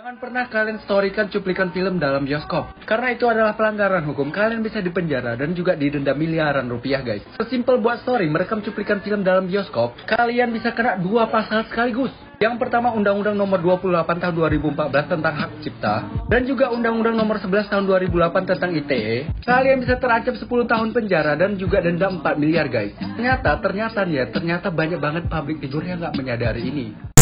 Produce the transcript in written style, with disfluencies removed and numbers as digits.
Jangan pernah kalian storykan cuplikan film dalam bioskop, karena itu adalah pelanggaran hukum. Kalian bisa dipenjara dan juga didenda miliaran rupiah, guys. Sesimpel buat story merekam cuplikan film dalam bioskop, kalian bisa kena 2 pasal sekaligus. Yang pertama, Undang-Undang Nomor 28 Tahun 2014 tentang Hak Cipta, dan juga Undang-Undang Nomor 11 Tahun 2008 tentang ITE. Kalian bisa terancam 10 tahun penjara dan juga denda 4 miliar, guys. Ternyata banyak banget public figure yang nggak menyadari ini.